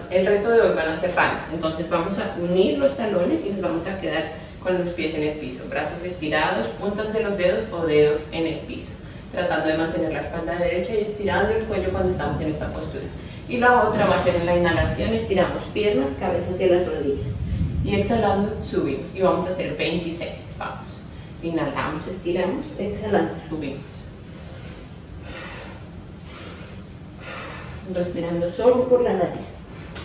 el reto de hoy van a ser ranas, entonces vamos a unir los talones y nos vamos a quedar con los pies en el piso, brazos estirados, puntas de los dedos o dedos en el piso, tratando de mantener la espalda derecha y estirando el cuello cuando estamos en esta postura. Y la otra va a ser en la inhalación, estiramos piernas, cabeza hacia las rodillas. Y exhalando, subimos. Y vamos a hacer 26. Vamos. Inhalamos, estiramos, exhalando, subimos. Respirando solo por la nariz.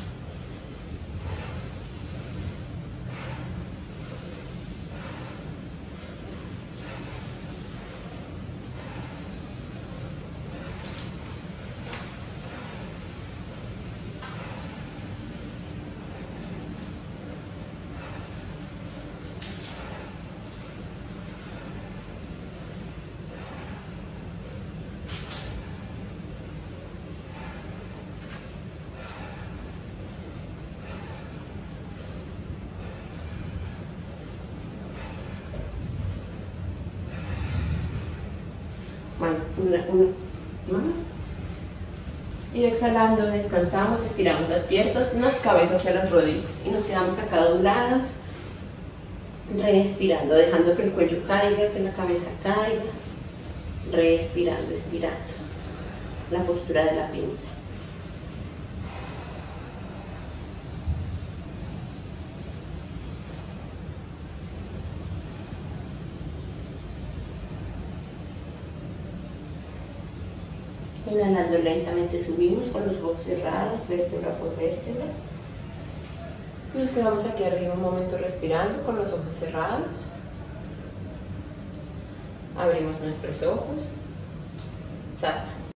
Una más. Y exhalando, descansamos, estiramos las piernas, las cabezas hacia las rodillas y nos quedamos acá doblados, respirando, dejando que el cuello caiga, que la cabeza caiga, respirando, estirando la postura de la pinza. Inhalando lentamente subimos con los ojos cerrados, vértebra por vértebra. Nos quedamos aquí arriba un momento respirando con los ojos cerrados. Abrimos nuestros ojos. Sata.